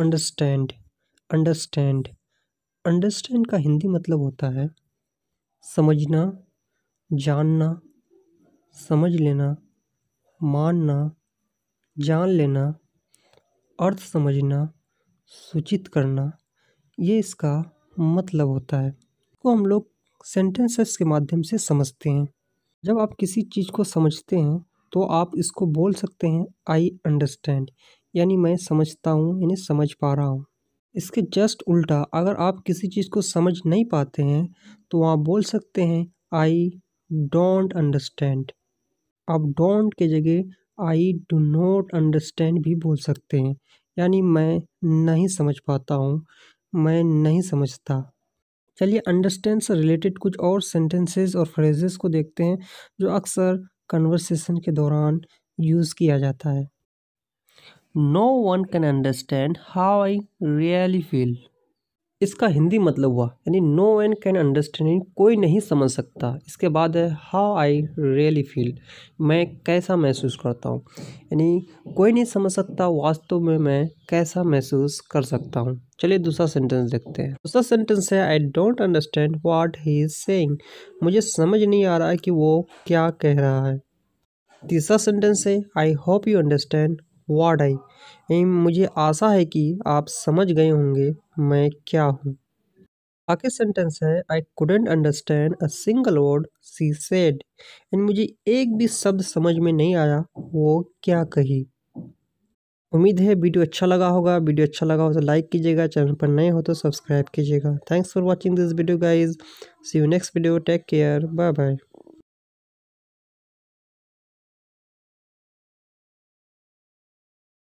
Understand. Understand understand का हिंदी मतलब होता है समझना, जानना, समझ लेना, मानना, जान लेना, अर्थ समझना, सूचित करना, ये इसका मतलब होता है। को हम लोग सेंटेंसेस के माध्यम से समझते हैं। जब आप किसी चीज़ को समझते हैं तो आप इसको बोल सकते हैं आई अंडरस्टैंड, यानी मैं समझता हूँ, यानी समझ पा रहा हूँ। इसके जस्ट उल्टा अगर आप किसी चीज़ को समझ नहीं पाते हैं तो आप बोल सकते हैं आई डोंट अंडरस्टैंड। आप डोंट के जगह आई डू नॉट अंडरस्टैंड भी बोल सकते हैं, यानी मैं नहीं समझ पाता हूँ, मैं नहीं समझता। चलिए अंडरस्टैंड से रिलेटेड कुछ और सेंटेंसेस और फ्रेजेस को देखते हैं जो अक्सर कन्वर्सेशन के दौरान यूज़ किया जाता है। No one can understand how I really feel. इसका हिंदी मतलब हुआ यानी नो वन कैन अंडरस्टैंड, कोई नहीं समझ सकता। इसके बाद है हाउ आई रियली फील, मैं कैसा महसूस करता हूँ, यानी कोई नहीं समझ सकता वास्तव में मैं कैसा महसूस कर सकता हूँ। चलिए दूसरा सेंटेंस देखते हैं। दूसरा सेंटेंस है I don't understand what he is saying, मुझे समझ नहीं आ रहा है कि वो क्या कह रहा है। तीसरा सेंटेंस है I hope you understand what I, मुझे आशा है कि आप समझ गए होंगे मैं क्या हूँ। आखिरी सेंटेंस है I couldn't understand a single word she said, मुझे एक भी शब्द समझ में नहीं आया वो क्या कही। उम्मीद है वीडियो अच्छा लगा होगा। वीडियो अच्छा लगा हो तो लाइक कीजिएगा, चैनल पर नए हो तो सब्सक्राइब कीजिएगा। Thanks for watching this video guys, see you next video, take care, bye bye.